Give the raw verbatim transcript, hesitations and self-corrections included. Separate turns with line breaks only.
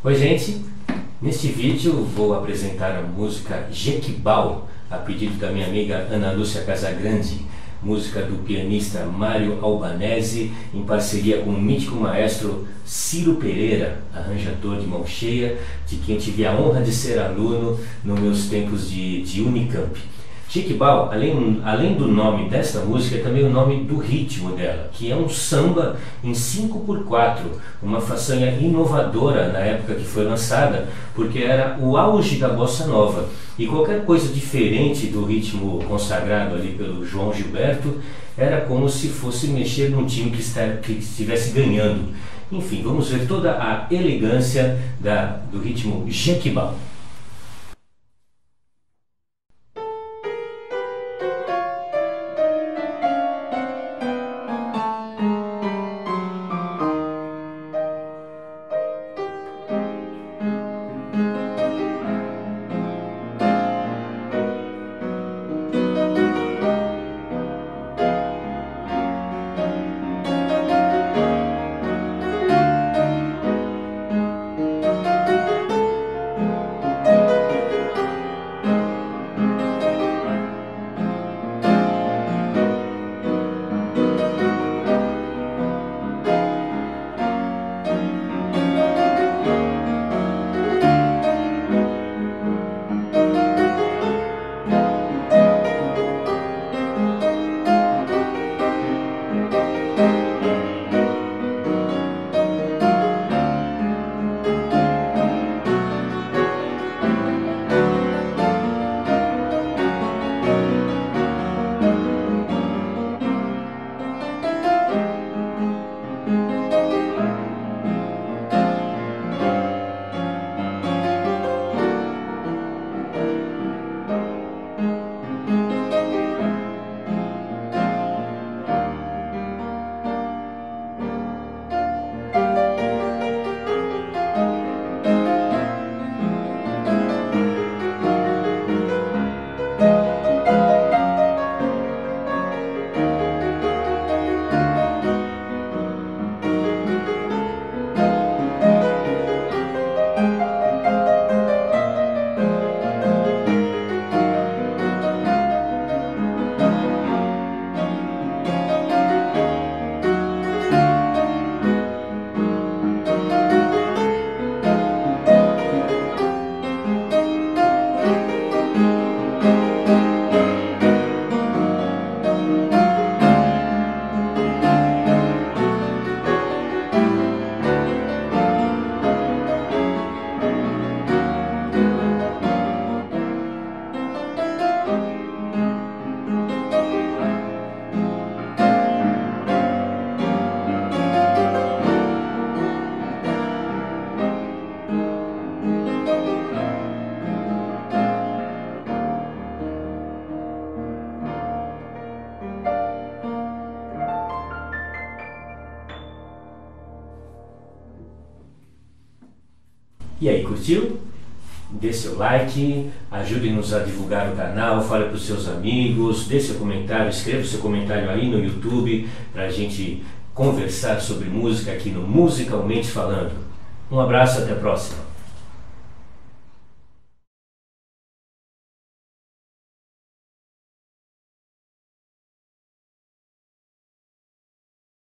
Oi gente, neste vídeo vou apresentar a música Jequibal, a pedido da minha amiga Ana Lúcia Casagrande, música do pianista Mário Albanese, em parceria com o mítico maestro Ciro Pereira, arranjador de mão cheia, de quem tive a honra de ser aluno nos meus tempos de, de Unicamp. Jequibal, além, além do nome desta música, é também o nome do ritmo dela, que é um samba em cinco por quatro, uma façanha inovadora na época que foi lançada, porque era o auge da bossa nova, e qualquer coisa diferente do ritmo consagrado ali pelo João Gilberto era como se fosse mexer num time que, está, que estivesse ganhando. Enfim, vamos ver toda a elegância da, do ritmo Jequibal. E aí, curtiu? Dê seu like, ajude-nos a divulgar o canal, fale para os seus amigos, dê seu comentário, escreva seu comentário aí no YouTube para a gente conversar sobre música aqui no Musicalmente Falando. Um abraço, até a próxima!